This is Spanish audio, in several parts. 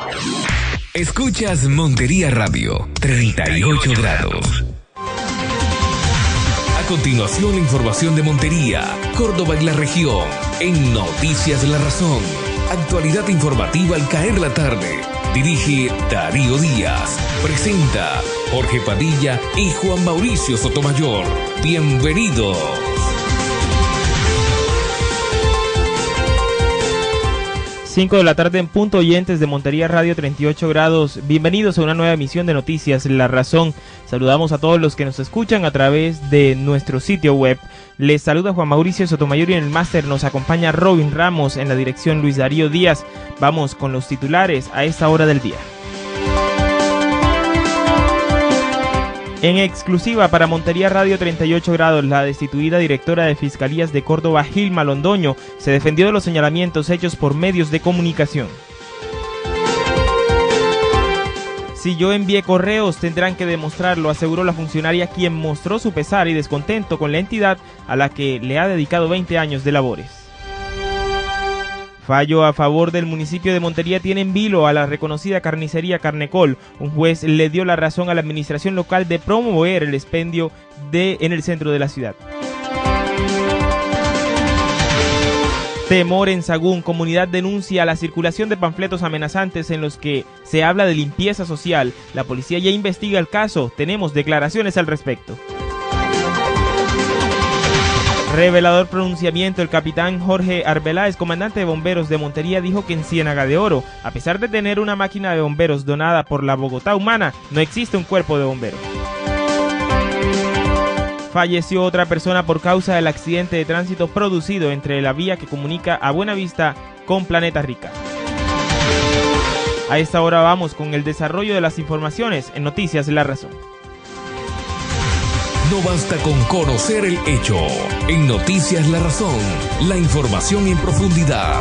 Escuchas Montería Radio, 38 grados. A continuación, la información de Montería, Córdoba y la región, en Noticias La Razón. Actualidad informativa al caer la tarde. Dirige Darío Díaz. Presenta Jorge Padilla y Juan Mauricio Sotomayor. Bienvenidos. 5 de la tarde en punto, oyentes de Montería Radio 38 grados. Bienvenidos a una nueva emisión de Noticias La Razón. Saludamos a todos los que nos escuchan a través de nuestro sitio web. Les saluda Juan Mauricio Sotomayor y en el máster nos acompaña Robin Ramos, en la dirección Luis Darío Díaz. Vamos con los titulares a esta hora del día. En exclusiva para Montería Radio 38 grados, la destituida directora de Fiscalías de Córdoba, Gilma Londoño, se defendió de los señalamientos hechos por medios de comunicación. Si yo envié correos, tendrán que demostrarlo, aseguró la funcionaria, quien mostró su pesar y descontento con la entidad a la que le ha dedicado 20 años de labores. Fallo a favor del municipio de Montería tiene en vilo a la reconocida carnicería Carnecol. Un juez le dio la razón a la administración local de promover el expendio en el centro de la ciudad. Temor en Sagún. Comunidad denuncia la circulación de panfletos amenazantes en los que se habla de limpieza social. La policía ya investiga el caso. Tenemos declaraciones al respecto. Revelador pronunciamiento. El capitán Jorge Arbeláez, comandante de bomberos de Montería, dijo que en Ciénaga de Oro, a pesar de tener una máquina de bomberos donada por la Bogotá Humana, no existe un cuerpo de bomberos. Falleció otra persona por causa del accidente de tránsito producido entre la vía que comunica a Buenavista con Planeta Rica. A esta hora vamos con el desarrollo de las informaciones en Noticias La Razón. No basta con conocer el hecho. En Noticias La Razón, la información en profundidad.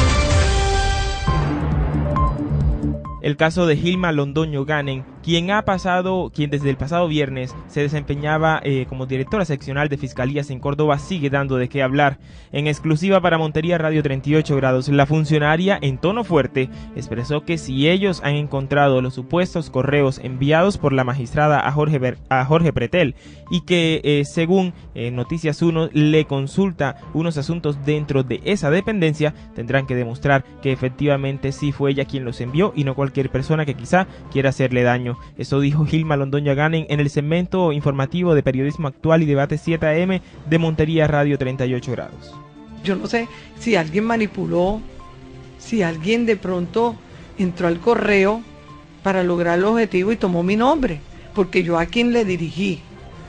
El caso de Gilma Londoño Ganen, quien desde el pasado viernes se desempeñaba como directora seccional de Fiscalías en Córdoba, sigue dando de qué hablar. En exclusiva para Montería Radio 38 grados, la funcionaria, en tono fuerte, expresó que si ellos han encontrado los supuestos correos enviados por la magistrada a Jorge Pretel y que según Noticias 1 le consulta unos asuntos dentro de esa dependencia, tendrán que demostrar que efectivamente sí fue ella quien los envió y no cualquier persona que quizá quiera hacerle daño. Eso dijo Gilma Londoño Ganen en el segmento informativo de Periodismo Actual y Debate 7 AM de Montería Radio 38 grados. Yo no sé si alguien manipuló, si alguien de pronto entró al correo para lograr el objetivo y tomó mi nombre, porque yo a quien le dirigí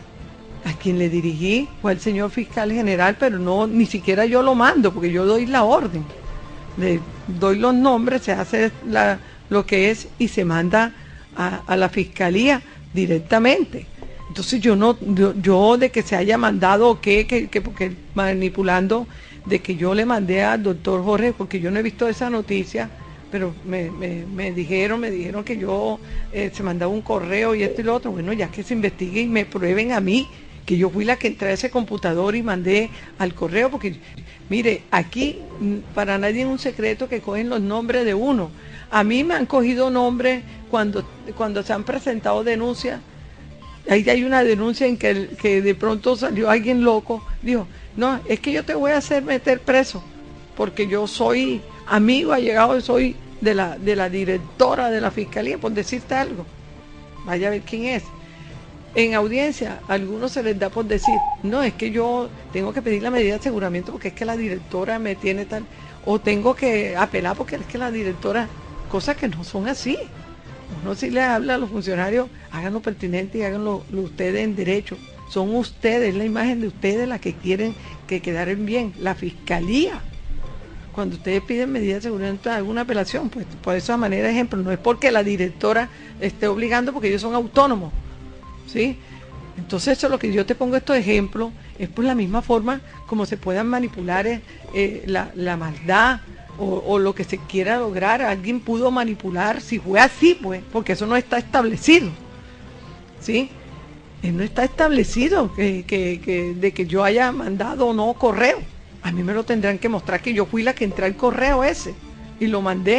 fue el señor fiscal general, pero no, ni siquiera yo lo mando, porque yo doy la orden, le doy los nombres, se hace lo que es y se manda a la fiscalía directamente. Entonces yo de que se haya mandado porque manipulando, de que yo le mandé al doctor Jorge, porque yo no he visto esa noticia, pero me dijeron que yo se mandaba un correo y esto y lo otro. Bueno, ya que se investigue y me prueben a mí que yo fui la que entré a ese computador y mandé al correo, porque mire, aquí para nadie es un secreto que cogen los nombres de uno. A mí me han cogido nombres cuando se han presentado denuncias. Ahí hay una denuncia en que de pronto salió alguien loco, dijo, no, es que yo te voy a hacer meter preso, porque yo soy amigo, allegado, soy de la directora de la fiscalía, por decirte algo. Vaya a ver quién es. En audiencia, a algunos se les da por decir, no, es que yo tengo que pedir la medida de aseguramiento porque es que la directora me tiene tal, o tengo que apelar porque es que la directora, cosas que no son así. Uno sí le habla a los funcionarios, hagan lo pertinente y háganlo ustedes en derecho. Son ustedes, la imagen de ustedes la que quieren que quedaren bien. La fiscalía, cuando ustedes piden medidas de seguridad, alguna apelación, pues por esa manera de ejemplo, no es porque la directora esté obligando, porque ellos son autónomos, ¿sí? Entonces eso es lo que yo te pongo estos ejemplos, es por la misma forma como se puedan manipular la maldad o lo que se quiera lograr. Alguien pudo manipular, si fue así, pues, porque eso no está establecido, ¿sí? No está establecido de que yo haya mandado o no correo. A mí me lo tendrán que mostrar que yo fui la que entré al correo ese y lo mandé.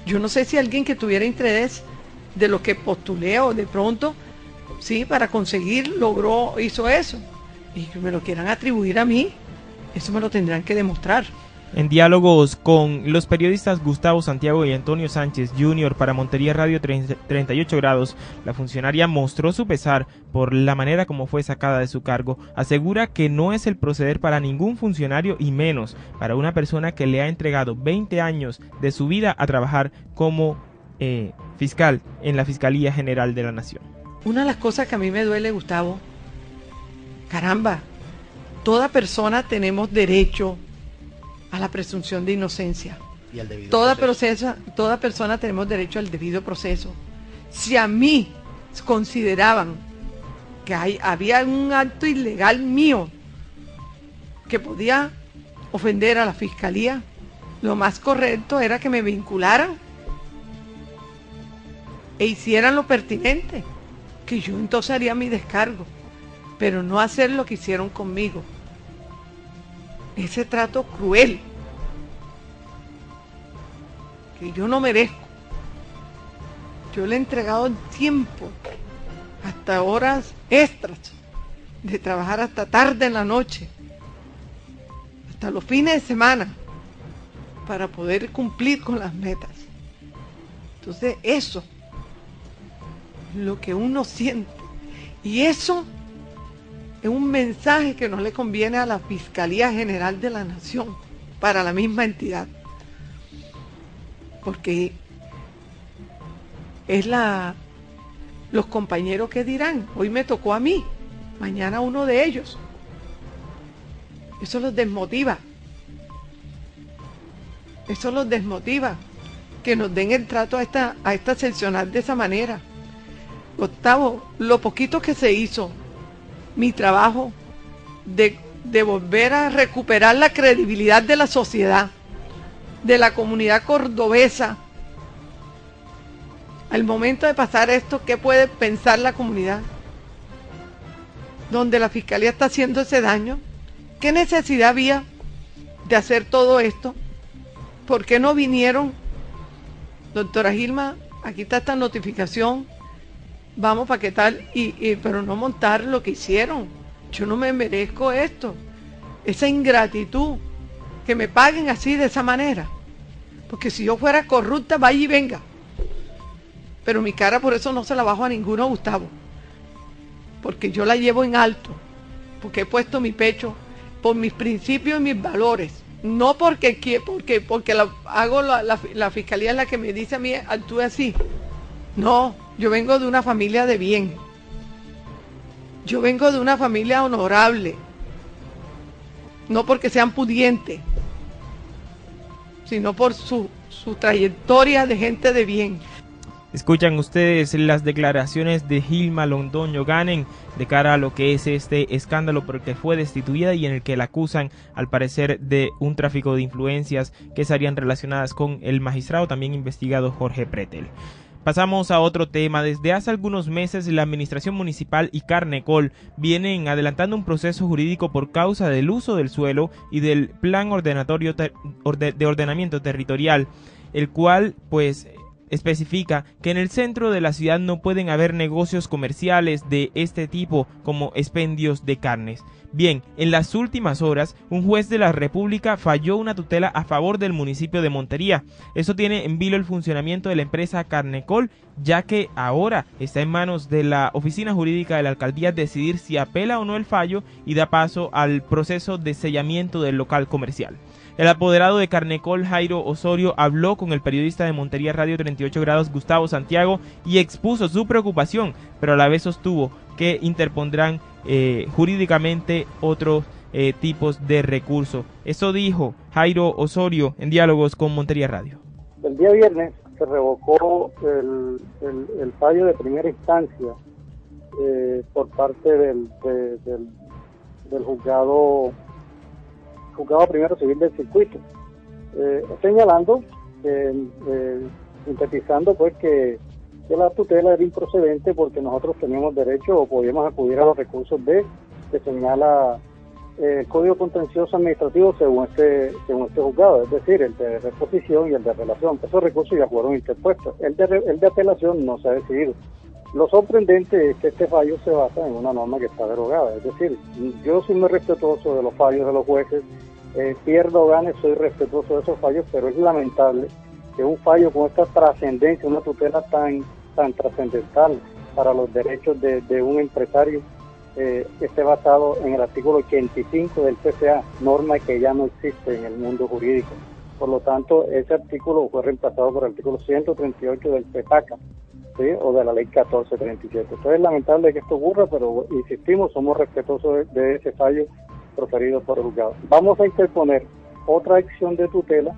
Yo no sé si alguien que tuviera interés de lo que postulé o de pronto, sí, para conseguir, hizo eso. Y que me lo quieran atribuir a mí, eso me lo tendrán que demostrar. En diálogos con los periodistas Gustavo Santiago y Antonio Sánchez Jr. para Montería Radio 38 grados, la funcionaria mostró su pesar por la manera como fue sacada de su cargo. Asegura que no es el proceder para ningún funcionario y menos para una persona que le ha entregado 20 años de su vida a trabajar como fiscal en la Fiscalía General de la Nación. Una de las cosas que a mí me duele, Gustavo, caramba, toda persona tenemos derecho a la presunción de inocencia. Y al debido proceso. Toda persona tenemos derecho al debido proceso. Si a mí consideraban que había un acto ilegal mío que podía ofender a la fiscalía, lo más correcto era que me vincularan e hicieran lo pertinente, que yo entonces haría mi descargo, pero no hacer lo que hicieron conmigo. Ese trato cruel que yo no merezco. Yo le he entregado tiempo, hasta horas extras, de trabajar hasta tarde en la noche, hasta los fines de semana, para poder cumplir con las metas. Entonces eso es lo que uno siente, y eso es un mensaje que no le conviene a la Fiscalía General de la Nación, para la misma entidad, porque es los compañeros que dirán, hoy me tocó a mí, mañana uno de ellos. Eso los desmotiva. Eso los desmotiva, que nos den el trato a esta seccional de esa manera. Gustavo, lo poquito que se hizo, mi trabajo de volver a recuperar la credibilidad de la sociedad, de la comunidad cordobesa. Al momento de pasar esto, ¿qué puede pensar la comunidad? Donde la fiscalía está haciendo ese daño. ¿Qué necesidad había de hacer todo esto? ¿Por qué no vinieron? Doctora Gilma, aquí está esta notificación, vamos para qué tal, pero no montar lo que hicieron. Yo no me merezco esto, esa ingratitud, que me paguen así de esa manera, porque si yo fuera corrupta, vaya y venga, pero mi cara por eso no se la bajo a ninguno, Gustavo, porque yo la llevo en alto, porque he puesto mi pecho por mis principios y mis valores, no porque la fiscalía es la que me dice a mí actúe así. No, yo vengo de una familia de bien, yo vengo de una familia honorable, no porque sean pudientes, sino por su trayectoria de gente de bien. Escuchan ustedes las declaraciones de Gilma Londoño Ganen de cara a lo que es este escándalo por el que fue destituida y en el que la acusan, al parecer, de un tráfico de influencias que estarían relacionadas con el magistrado también investigado Jorge Pretel. Pasamos a otro tema. Desde hace algunos meses la Administración Municipal y Carnecol vienen adelantando un proceso jurídico por causa del uso del suelo y del Plan Ordenatorio de Ordenamiento Territorial, el cual pues especifica que en el centro de la ciudad no pueden haber negocios comerciales de este tipo como expendios de carnes. Bien, en las últimas horas, un juez de la República falló una tutela a favor del municipio de Montería. Eso tiene en vilo el funcionamiento de la empresa Carnecol, ya que ahora está en manos de la oficina jurídica de la alcaldía decidir si apela o no el fallo y da paso al proceso de sellamiento del local comercial. El apoderado de Carnecol, Jairo Osorio, habló con el periodista de Montería Radio 38 grados, Gustavo Santiago, y expuso su preocupación, pero a la vez sostuvo que interpondrán jurídicamente otros tipos de recursos. Eso dijo Jairo Osorio en diálogos con Montería Radio. El día viernes se revocó el fallo de primera instancia por parte del juzgado primero civil del circuito, señalando, sintetizando pues que la tutela era improcedente porque nosotros teníamos derecho o podíamos acudir a los recursos que señala el Código Contencioso Administrativo según este juzgado, es decir, el de reposición y el de relación. Esos recursos ya fueron interpuestos. El de apelación no se ha decidido. Lo sorprendente es que este fallo se basa en una norma que está derogada. Es decir, yo soy muy respetuoso de los fallos de los jueces, pierdo o gane, soy respetuoso de esos fallos, pero es lamentable que un fallo con esta trascendencia, una tutela tan trascendental para los derechos de un empresario, esté basado en el artículo 85 del CCA, norma que ya no existe en el mundo jurídico. Por lo tanto, ese artículo fue reemplazado por el artículo 138 del PEPACA, ¿sí? O de la ley 1437. Entonces es lamentable que esto ocurra, pero insistimos, somos respetuosos de ese fallo proferido por el juzgado. Vamos a interponer otra acción de tutela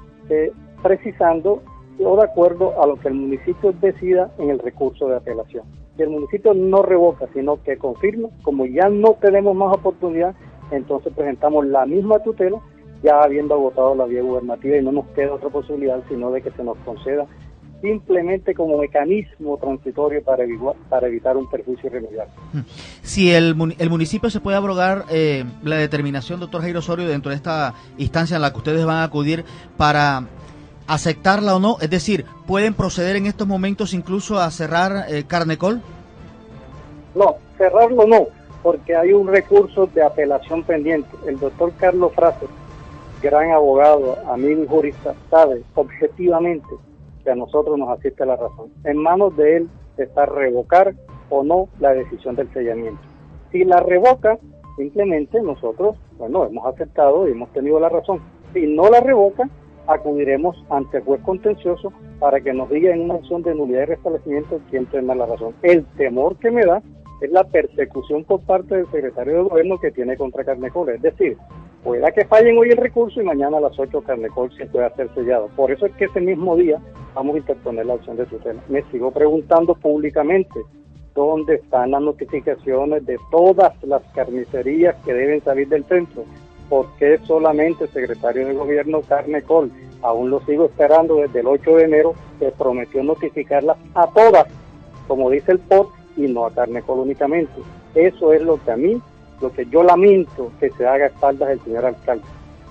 precisando o de acuerdo a lo que el municipio decida en el recurso de apelación. Si el municipio no revoca, sino que confirma, como ya no tenemos más oportunidad, entonces presentamos la misma tutela, ya habiendo agotado la vía gubernativa, y no nos queda otra posibilidad sino de que se nos conceda simplemente como mecanismo transitorio para evitar un perjuicio irremediable. Si el municipio se puede abrogar la determinación, doctor Jairo Osorio, dentro de esta instancia en la que ustedes van a acudir para aceptarla o no, es decir, ¿pueden proceder en estos momentos incluso a cerrar Carnecol? No, cerrarlo no, porque hay un recurso de apelación pendiente. El doctor Carlos Fraser, gran abogado, amigo y jurista, sabe objetivamente que a nosotros nos asiste la razón. En manos de él está revocar o no la decisión del sellamiento. Si la revoca, simplemente nosotros, hemos aceptado y hemos tenido la razón. Si no la revoca, acudiremos ante el juez contencioso para que nos diga en una acción de nulidad y restablecimiento quién tiene la razón. El temor que me da es la persecución por parte del secretario de gobierno que tiene contra Carnecol. Es decir, pueda que fallen hoy el recurso y mañana a las 8 Carnecol se pueda ser sellado. Por eso es que ese mismo día vamos a interponer la acción de tutela. Me sigo preguntando públicamente dónde están las notificaciones de todas las carnicerías que deben salir del centro. ¿Por qué solamente el secretario de gobierno Carnecol? Aún lo sigo esperando desde el 8 de enero, que prometió notificarlas a todas, como dice el POT, y no a Carnecol únicamente. Eso es lo que yo lamento que se haga a espaldas del señor alcalde.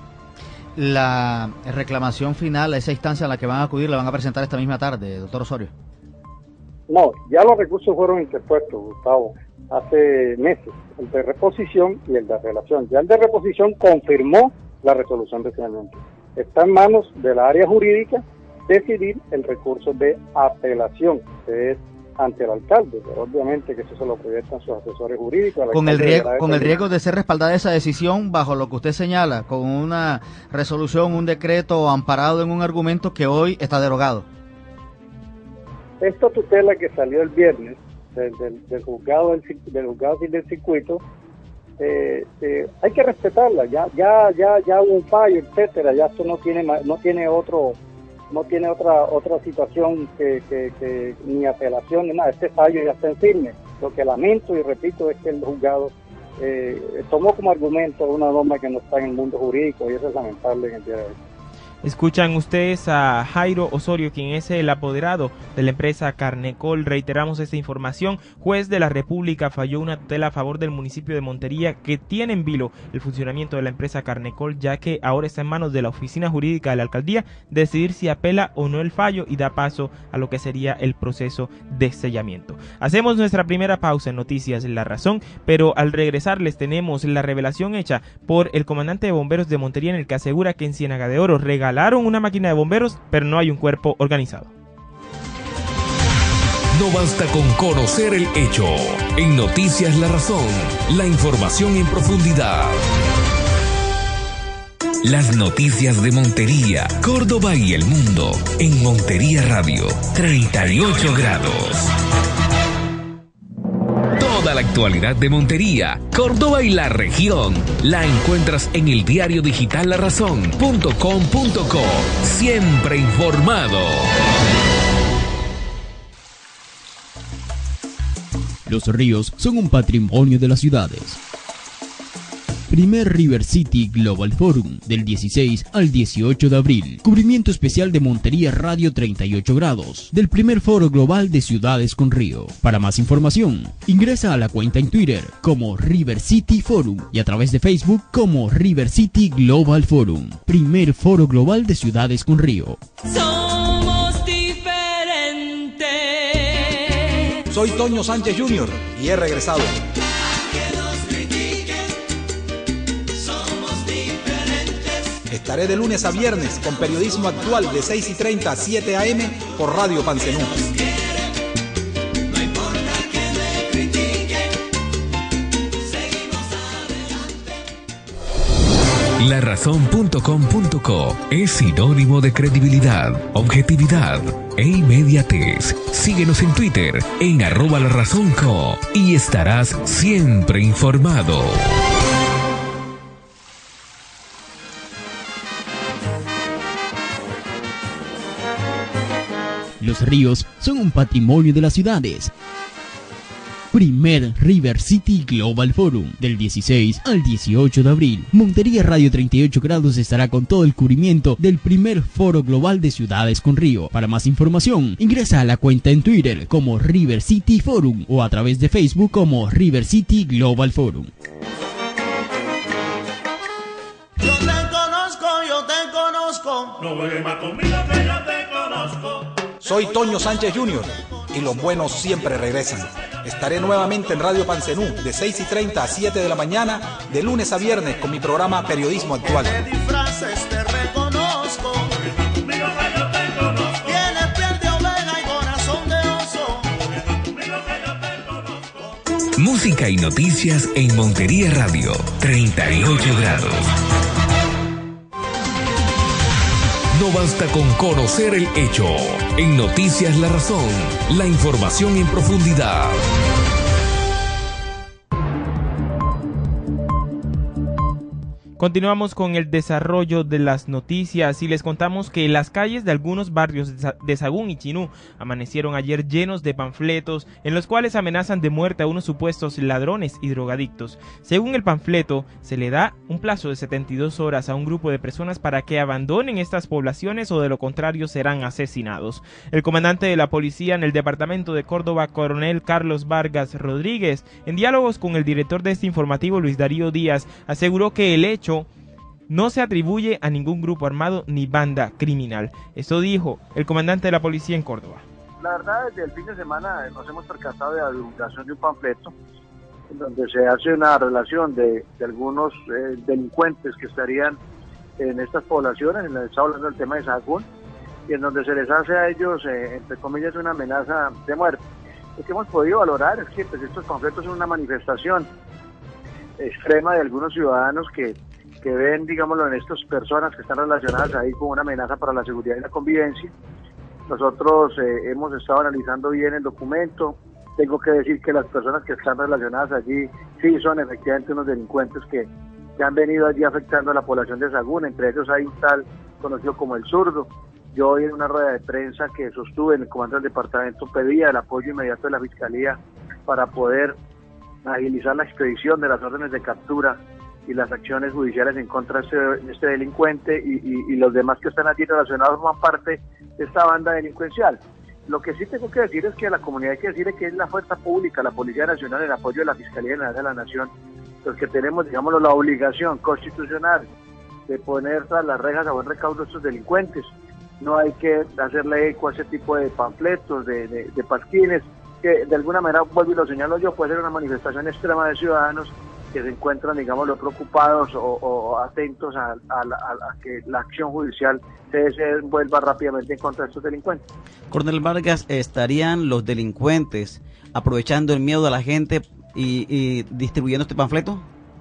La reclamación final a esa instancia a la que van a acudir la van a presentar esta misma tarde, doctor Osorio. No, ya los recursos fueron interpuestos, Gustavo, hace meses, el de reposición y el de apelación. Ya el de reposición confirmó la resolución de sellamiento. Está en manos de la área jurídica decidir el recurso de apelación, que es ante el alcalde, pero obviamente que eso se lo proyectan sus asesores jurídicos. Con el riesgo de ser respaldada esa decisión bajo lo que usted señala, con una resolución, un decreto amparado en un argumento que hoy está derogado. Esta tutela que salió el viernes del juzgado del circuito, hay que respetarla. Ya hubo un fallo, etcétera. Ya esto no tiene otra situación que ni apelación ni nada. Este fallo ya está en firme. Lo que lamento y repito es que el juzgado tomó como argumento una norma que no está en el mundo jurídico, y eso es lamentable en el día de hoy. Escuchan ustedes a Jairo Osorio, quien es el apoderado de la empresa Carnecol. Reiteramos esta información. Juez de la República falló una tutela a favor del municipio de Montería, que tiene en vilo el funcionamiento de la empresa Carnecol, ya que ahora está en manos de la oficina jurídica de la alcaldía decidir si apela o no el fallo y da paso a lo que sería el proceso de sellamiento. Hacemos nuestra primera pausa en Noticias La Razón, pero al regresar les tenemos la revelación hecha por el comandante de bomberos de Montería, en el que asegura que en Ciénaga de Oro regalaron una máquina de bomberos, pero no hay un cuerpo organizado. No basta con conocer el hecho. En Noticias La Razón, la información en profundidad. Las noticias de Montería, Córdoba y el mundo en Montería Radio, 38 grados. Toda la actualidad de Montería, Córdoba y la región la encuentras en el diario digital larazón.com.co. Siempre informado. Los ríos son un patrimonio de las ciudades. Primer River City Global Forum, del 16 al 18 de abril. Cubrimiento especial de Montería Radio 38 grados, del primer foro global de ciudades con río. Para más información, ingresa a la cuenta en Twitter como River City Forum y a través de Facebook como River City Global Forum. Primer foro global de ciudades con río. Somos diferentes. Soy Toño Sánchez Jr. y he regresado. Estaré de lunes a viernes con periodismo actual de 6:30 a 7 a.m. por Radio Pancenú. Larazón.com.co es sinónimo de credibilidad, objetividad e inmediatez. Síguenos en Twitter en @larazonco y estarás siempre informado. Los ríos son un patrimonio de las ciudades. Primer River City Global Forum, del 16 al 18 de abril. Montería Radio 38 grados estará con todo el cubrimiento del primer foro global de ciudades con río. Para más información, ingresa a la cuenta en Twitter como River City Forum o a través de Facebook como River City Global Forum. Yo te conozco. No juegues más conmigo que yo te conozco. Soy Toño Sánchez Jr. y los buenos siempre regresan. Estaré nuevamente en Radio Pancenú de 6:30 a 7 de la mañana, de lunes a viernes, con mi programa Periodismo Actual. Te disfraces, te reconozco. Tienes piel de oveja y corazón de oso. Música y noticias en Montería Radio 38 grados. No basta con conocer el hecho. En Noticias La Razón, la información en profundidad. Continuamos con el desarrollo de las noticias y les contamos que las calles de algunos barrios de Sagún y Chinú amanecieron ayer llenos de panfletos en los cuales amenazan de muerte a unos supuestos ladrones y drogadictos. Según el panfleto, se le da un plazo de 72 horas a un grupo de personas para que abandonen estas poblaciones o de lo contrario serán asesinados. El comandante de la policía en el departamento de Córdoba, coronel Carlos Vargas Rodríguez, en diálogos con el director de este informativo, Luis Darío Díaz, aseguró que el hecho no se atribuye a ningún grupo armado ni banda criminal. Esto dijo el comandante de la policía en Córdoba. La verdad, desde el fin de semana nos hemos percatado de la divulgación de un panfleto en donde se hace una relación de algunos delincuentes que estarían en estas poblaciones, está hablando del tema de Sagún, y en donde se les hace a ellos, entre comillas, una amenaza de muerte. Lo que hemos podido valorar es que pues, estos panfletos son una manifestación extrema de algunos ciudadanos que ven, digámoslo, en estas personas que están relacionadas ahí con una amenaza para la seguridad y la convivencia. Nosotros hemos estado analizando bien el documento. Tengo que decir que las personas que están relacionadas allí sí son efectivamente unos delincuentes que han venido allí afectando a la población de Sagún. Entre ellos hay un tal conocido como el Zurdo. Yo hoy en una rueda de prensa que sostuve en el comando del departamento pedía el apoyo inmediato de la Fiscalía para poder agilizar la expedición de las órdenes de captura y las acciones judiciales en contra de este delincuente y los demás que están allí relacionados forman parte de esta banda delincuencial. Lo que sí tengo que decir es que a la comunidad hay que decirle que es la fuerza pública, la Policía Nacional, el apoyo de la Fiscalía General de la Nación, los que tenemos, digámoslo, la obligación constitucional de poner tras las rejas a buen recaudo a estos delincuentes. No hay que hacerle eco a ese tipo de panfletos, de pasquines, que de alguna manera, vuelvo y lo señalo yo, puede ser una manifestación extrema de ciudadanos que se encuentran, digámoslo, preocupados o atentos a que la acción judicial se desenvuelva rápidamente en contra de estos delincuentes. Coronel Vargas, ¿estarían los delincuentes aprovechando el miedo de la gente y distribuyendo este panfleto?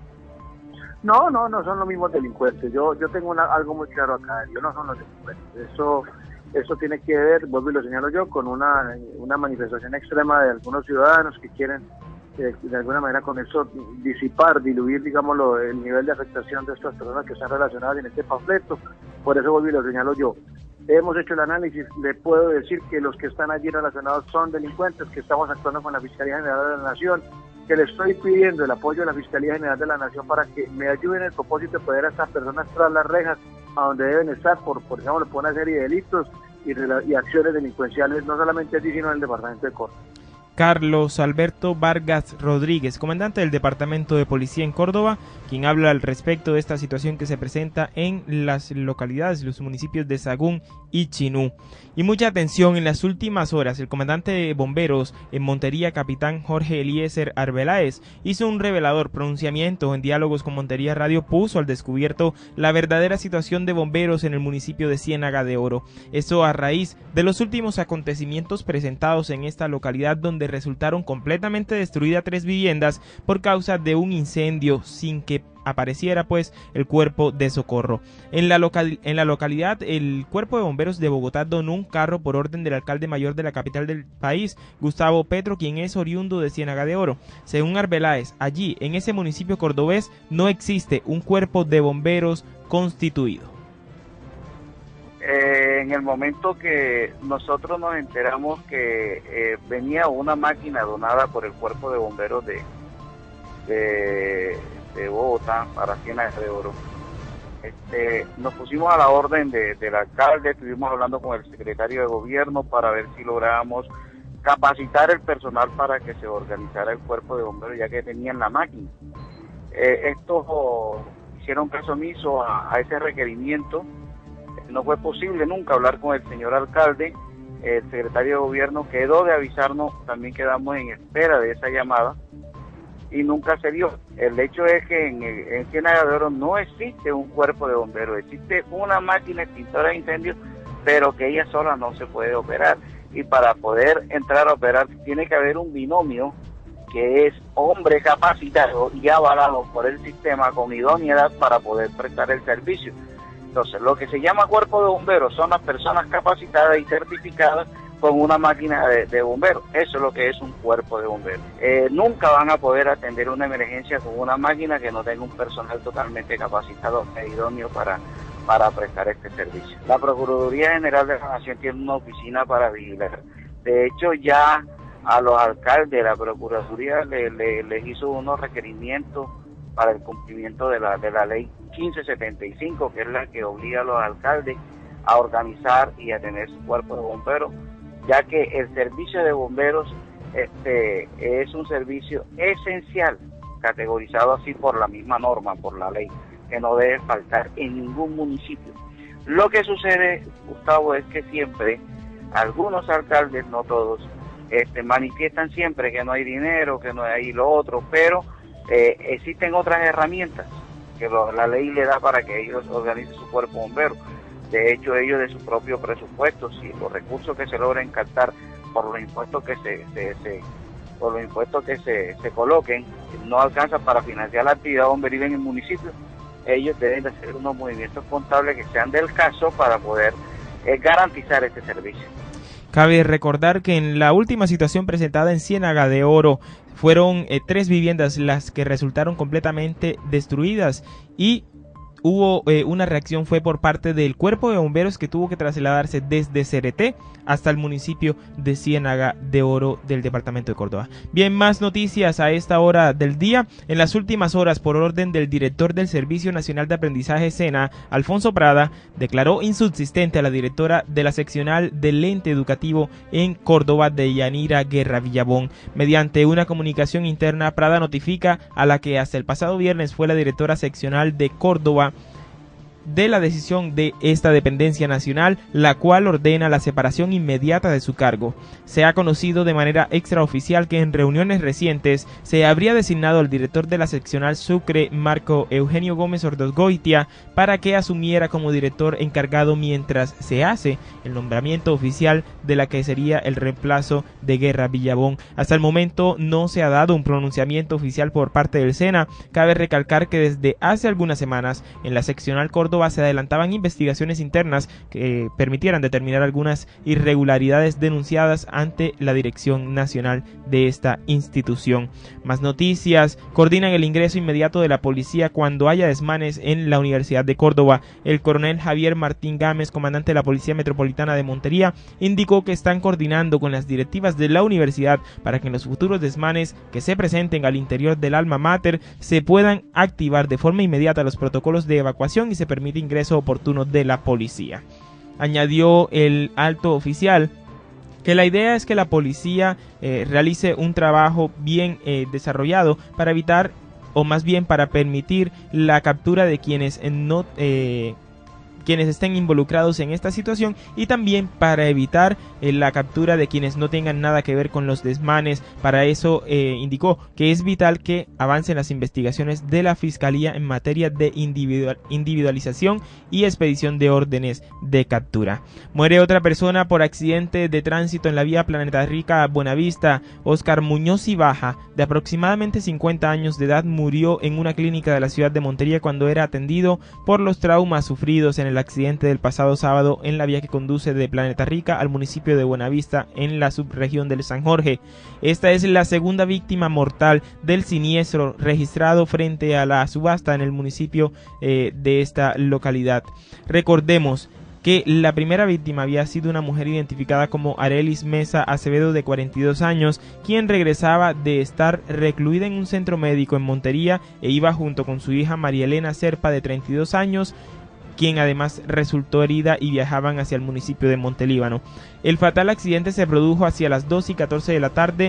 No son los mismos delincuentes. Yo tengo algo muy claro acá, ellos no son los delincuentes. Eso tiene que ver, vuelvo y lo señalo yo, con una manifestación extrema de algunos ciudadanos que quieren de alguna manera con eso diluir, digámoslo, el nivel de afectación de estas personas que están relacionadas en este panfleto. Por eso vuelvo y lo señalo yo. Hemos hecho el análisis, le puedo decir que los que están allí relacionados son delincuentes, que estamos actuando con la Fiscalía General de la Nación, que le estoy pidiendo el apoyo de la Fiscalía General de la Nación para que me ayuden en el propósito de poder a estas personas tras las rejas a donde deben estar por ejemplo, por una serie de delitos y acciones delincuenciales, no solamente allí, sino en el departamento de Córdoba. Carlos Alberto Vargas Rodríguez, comandante del Departamento de Policía en Córdoba, quien habla al respecto de esta situación que se presenta en las localidades, los municipios de Sagún y Chinú. Y mucha atención, en las últimas horas, el comandante de bomberos en Montería, capitán Jorge Eliezer Arbeláez, hizo un revelador pronunciamiento en Diálogos con Montería Radio, puso al descubierto la verdadera situación de bomberos en el municipio de Ciénaga de Oro. Esto a raíz de los últimos acontecimientos presentados en esta localidad, donde resultaron completamente destruidas 3 viviendas por causa de un incendio sin que apareciera pues el cuerpo de socorro. En la localidad, el cuerpo de bomberos de Bogotá donó un carro por orden del alcalde mayor de la capital del país, Gustavo Petro, quien es oriundo de Ciénaga de Oro. Según Arbeláez, allí en ese municipio cordobés no existe un cuerpo de bomberos constituido. En el momento que nosotros nos enteramos que venía una máquina donada por el cuerpo de bomberos de Bogotá para Ciénaga de Oro, nos pusimos a la orden del alcalde, estuvimos hablando con el secretario de gobierno para ver si lográbamos capacitar el personal para que se organizara el cuerpo de bomberos, ya que tenían la máquina. Estos hicieron caso omiso a ese requerimiento. No fue posible nunca hablar con el señor alcalde. El secretario de gobierno quedó de avisarnos, también quedamos en espera de esa llamada y nunca se dio. El hecho es que en Ciénaga de Oro no existe un cuerpo de bomberos, existe una máquina extintora de incendios, pero que ella sola no se puede operar, y para poder entrar a operar tiene que haber un binomio que es hombre capacitado y avalado por el sistema con idoneidad para poder prestar el servicio. Entonces, lo que se llama cuerpo de bomberos son las personas capacitadas y certificadas con una máquina de bomberos. Eso es lo que es un cuerpo de bomberos. Nunca van a poder atender una emergencia con una máquina que no tenga un personal totalmente capacitado e idóneo para prestar este servicio. La Procuraduría General de la Nación tiene una oficina para vigilar. De hecho, ya a los alcaldes la Procuraduría les hizo unos requerimientos para el cumplimiento de la ley 1575, que es la que obliga a los alcaldes a organizar y a tener su cuerpo de bomberos, ya que el servicio de bomberos es un servicio esencial, categorizado así por la misma norma, por la ley, que no debe faltar en ningún municipio. Lo que sucede, Gustavo, es que siempre algunos alcaldes, no todos, manifiestan siempre que no hay dinero, que no hay lo otro, pero existen otras herramientas que la ley le da para que ellos organicen su cuerpo bombero. De hecho, ellos de su propio presupuesto, si los recursos que se logren captar por los impuestos que se coloquen no alcanzan para financiar la actividad bomberil en el municipio, ellos deben de hacer unos movimientos contables que sean del caso para poder garantizar este servicio. Cabe recordar que en la última situación presentada en Ciénaga de Oro fueron 3 viviendas las que resultaron completamente destruidas, y hubo una reacción fue por parte del cuerpo de bomberos, que tuvo que trasladarse desde Cereté hasta el municipio de Ciénaga de Oro del departamento de Córdoba. Bien, más noticias a esta hora del día. En las últimas horas, por orden del director del Servicio Nacional de Aprendizaje SENA, Alfonso Prada, declaró insubsistente a la directora de la seccional del ente educativo en Córdoba, de Yanira Guerra Villabón. Mediante una comunicación interna, Prada notifica a la que hasta el pasado viernes fue la directora seccional de Córdoba de la decisión de esta dependencia nacional, la cual ordena la separación inmediata de su cargo. Se ha conocido de manera extraoficial que en reuniones recientes se habría designado al director de la seccional Sucre, Marco Eugenio Gómez Ordosgoitia, para que asumiera como director encargado mientras se hace el nombramiento oficial de la que sería el reemplazo de Guerra Villabón. Hasta el momento no se ha dado un pronunciamiento oficial por parte del SENA. Cabe recalcar que desde hace algunas semanas en la seccional Córdoba Córdoba se adelantaban investigaciones internas que permitieran determinar algunas irregularidades denunciadas ante la Dirección Nacional de esta institución. Más noticias: coordinan el ingreso inmediato de la policía cuando haya desmanes en la Universidad de Córdoba. El coronel Javier Martín Gámez, comandante de la Policía Metropolitana de Montería, indicó que están coordinando con las directivas de la universidad para que en los futuros desmanes que se presenten al interior del alma mater se puedan activar de forma inmediata los protocolos de evacuación y se permite ingreso oportuno de la policía. Añadió el alto oficial que la idea es que la policía realice un trabajo bien desarrollado para evitar, o más bien para permitir, la captura de quienes quienes estén involucrados en esta situación, y también para evitar la captura de quienes no tengan nada que ver con los desmanes. Para eso indicó que es vital que avancen las investigaciones de la Fiscalía en materia de individualización y expedición de órdenes de captura. Muere otra persona por accidente de tránsito en la vía Planeta Rica a Buenavista. Oscar Muñoz y Baja, de aproximadamente 50 años de edad, murió en una clínica de la ciudad de Montería cuando era atendido por los traumas sufridos en el accidente del pasado sábado en la vía que conduce de Planeta Rica al municipio de Buenavista en la subregión del San Jorge. Esta es la segunda víctima mortal del siniestro registrado frente a la subasta en el municipio de esta localidad. Recordemos que la primera víctima había sido una mujer identificada como Arelis Mesa Acevedo, de 42 años, quien regresaba de estar recluida en un centro médico en Montería e iba junto con su hija María Elena Serpa, de 32 años, quien además resultó herida, y viajaban hacia el municipio de Montelíbano. El fatal accidente se produjo hacia las 2:14 de la tarde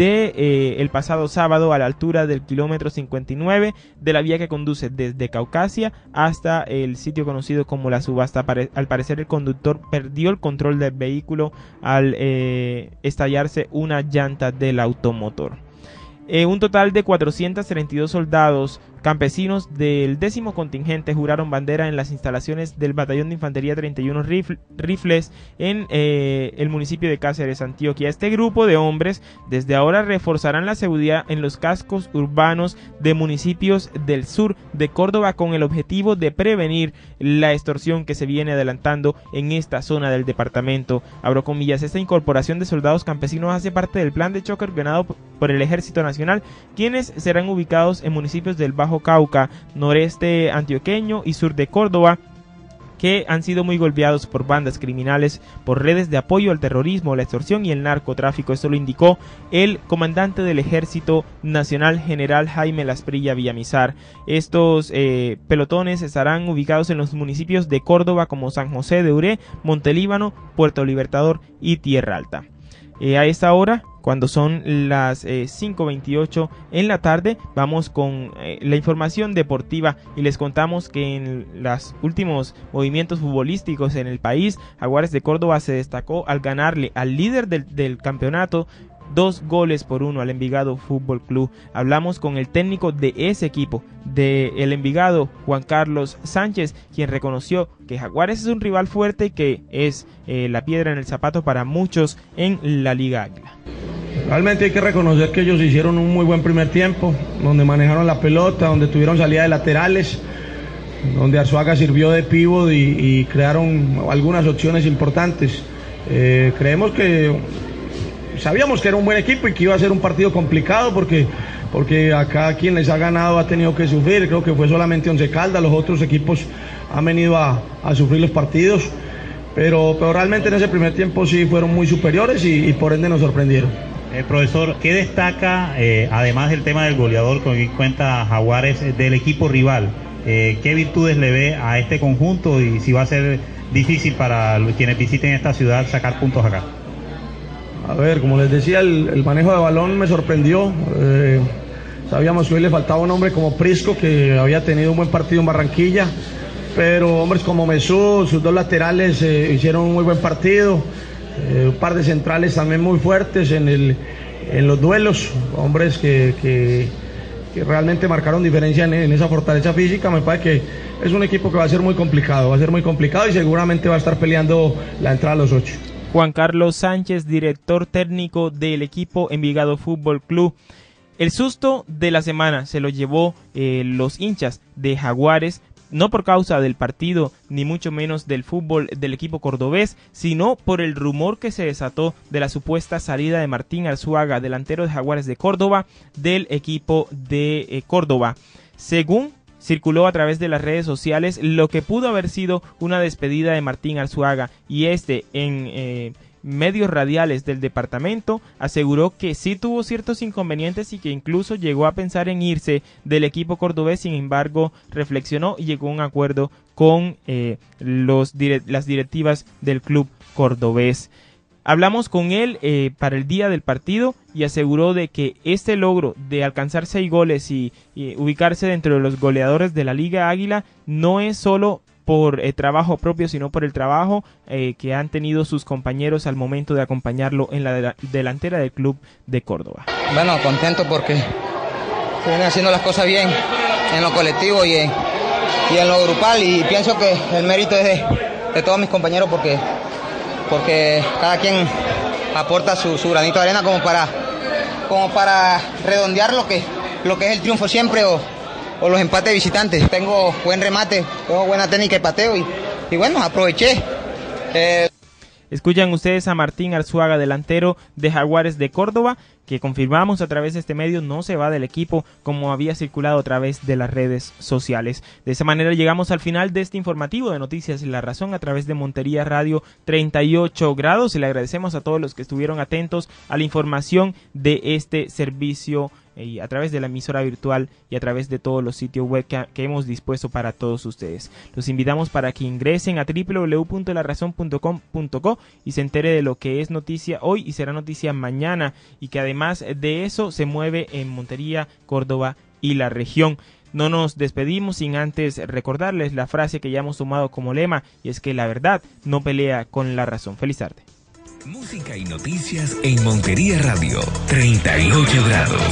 el pasado sábado a la altura del kilómetro 59 de la vía que conduce desde Caucasia hasta el sitio conocido como la subasta. Al parecer el conductor perdió el control del vehículo al estallarse una llanta del automotor. Un total de 432 soldados campesinos del 10º contingente juraron bandera en las instalaciones del Batallón de Infantería 31 Rifles en el municipio de Cáceres, Antioquia. Este grupo de hombres desde ahora reforzarán la seguridad en los cascos urbanos de municipios del sur de Córdoba con el objetivo de prevenir la extorsión que se viene adelantando en esta zona del departamento. Abro comillas: esta incorporación de soldados campesinos hace parte del plan de choque ordenado por el Ejército Nacional, quienes serán ubicados en municipios del Bajo Cauca, noreste antioqueño y sur de Córdoba, que han sido muy golpeados por bandas criminales, por redes de apoyo al terrorismo, la extorsión y el narcotráfico. Esto lo indicó el comandante del Ejército Nacional, general Jaime Lasprilla Villamizar. Estos pelotones estarán ubicados en los municipios de Córdoba como San José de Uré, Montelíbano, Puerto Libertador y Tierra Alta. A esta hora, cuando son las 5:28 en la tarde, vamos con la información deportiva y les contamos que en los últimos movimientos futbolísticos en el país, Jaguares de Córdoba se destacó al ganarle al líder del campeonato 2-1 al Envigado Fútbol Club. Hablamos con el técnico de ese equipo, de el Envigado, Juan Carlos Sánchez, quien reconoció que Jaguares es un rival fuerte y que es la piedra en el zapato para muchos en la Liga Águila. Realmente hay que reconocer que ellos hicieron un muy buen primer tiempo, donde manejaron la pelota, donde tuvieron salida de laterales, donde Arzuaga sirvió de pívot y crearon algunas opciones importantes. Creemos que sabíamos que era un buen equipo y que iba a ser un partido complicado porque acá quien les ha ganado ha tenido que sufrir. Creo que fue solamente Once Caldas, los otros equipos han venido a sufrir los partidos, pero realmente en ese primer tiempo sí fueron muy superiores y por ende nos sorprendieron. Profesor, ¿qué destaca, además del tema del goleador con el que cuenta Jaguares, del equipo rival? ¿Qué virtudes le ve a este conjunto y si va a ser difícil para quienes visiten esta ciudad sacar puntos acá? A ver, como les decía, el manejo de balón me sorprendió. Sabíamos que hoy le faltaba un hombre como Prisco, que había tenido un buen partido en Barranquilla, pero hombres como Mesú, sus dos laterales hicieron un muy buen partido. Un par de centrales también muy fuertes en los duelos, hombres que realmente marcaron diferencia en esa fortaleza física. Me parece que es un equipo que va a ser muy complicado, y seguramente va a estar peleando la entrada a los 8. Juan Carlos Sánchez, director técnico del equipo Envigado Fútbol Club. El susto de la semana se lo llevó los hinchas de Jaguares no por causa del partido, ni mucho menos del fútbol del equipo cordobés, sino por el rumor que se desató de la supuesta salida de Martín Arzuaga, delantero de Jaguares de Córdoba, del equipo de Córdoba. Según circuló a través de las redes sociales, lo que pudo haber sido una despedida de Martín Arzuaga, y en medios radiales del departamento aseguró que sí tuvo ciertos inconvenientes y que incluso llegó a pensar en irse del equipo cordobés. Sin embargo, reflexionó y llegó a un acuerdo con las directivas del club cordobés. Hablamos con él para el día del partido y aseguró de que este logro de alcanzar 6 goles y ubicarse dentro de los goleadores de la Liga Águila no es solo por trabajo propio, sino por el trabajo que han tenido sus compañeros al momento de acompañarlo en la delantera del club de Córdoba. Bueno, contento porque se vienen haciendo las cosas bien en lo colectivo y en lo grupal, y pienso que el mérito es de todos mis compañeros porque cada quien aporta su granito de arena como para redondear lo que es el triunfo siempre o los empates visitantes. Tengo buen remate, tengo buena técnica de pateo y bueno, aproveché. Escuchan ustedes a Martín Arzuaga, delantero de Jaguares de Córdoba, que confirmamos a través de este medio no se va del equipo, como había circulado a través de las redes sociales. De esa manera llegamos al final de este informativo de Noticias y La Razón a través de Montería Radio 38 grados, y le agradecemos a todos los que estuvieron atentos a la información de este servicio a través de la emisora virtual y a través de todos los sitios web que hemos dispuesto para todos ustedes. Los invitamos para que ingresen a www.larazon.com.co y se entere de lo que es noticia hoy y será noticia mañana, y que además de eso se mueve en Montería, Córdoba y la región. No nos despedimos sin antes recordarles la frase que ya hemos tomado como lema, y es que la verdad no pelea con la razón. Feliz tarde. Música y noticias en Montería Radio 38 grados.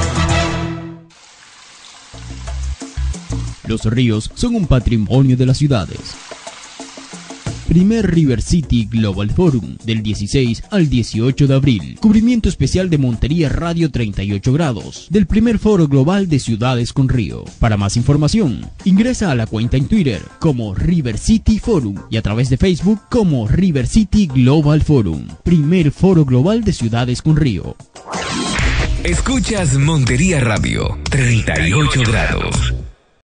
Los ríos son un patrimonio de las ciudades. Primer River City Global Forum, del 16 al 18 de abril. Cubrimiento especial de Montería Radio 38 grados, del primer foro global de ciudades con río. Para más información, ingresa a la cuenta en Twitter como River City Forum y a través de Facebook como River City Global Forum. Primer foro global de ciudades con río. Escuchas Montería Radio 38 grados.